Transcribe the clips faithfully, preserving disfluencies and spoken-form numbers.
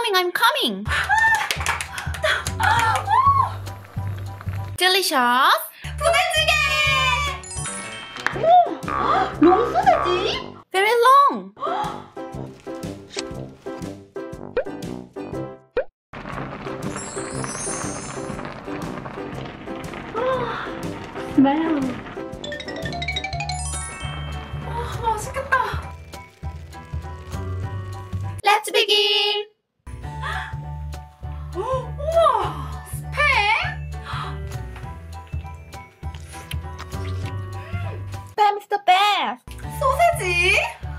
coming, I'm coming. Delicious. 부대찌개! 오! 롱소세지? Very long. smell. 아, 맛있겠다. Let's begin. 우와, 스팸? Spam is the best. 소세지?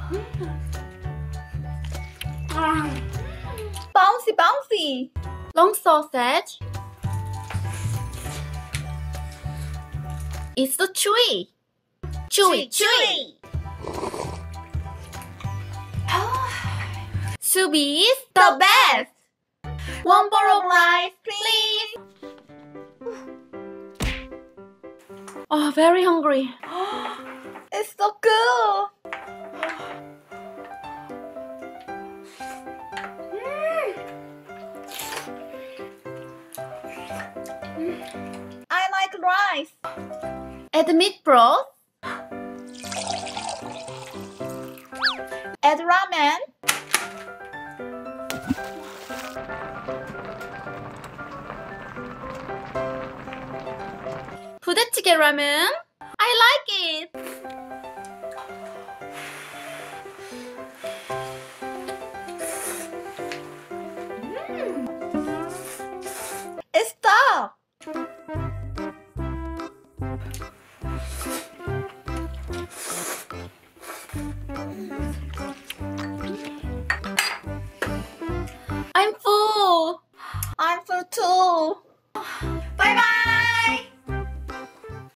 아, Bouncy, bouncy. Long sausage. It's so chewy. Chewy, chewy. Soup is the best. One bowl of rice, please. Oh, very hungry. It's so good. I like rice. Add meat broth. Add ramen. 부대찌개 ramen. I like it. It's tough. I'm full. I'm full too.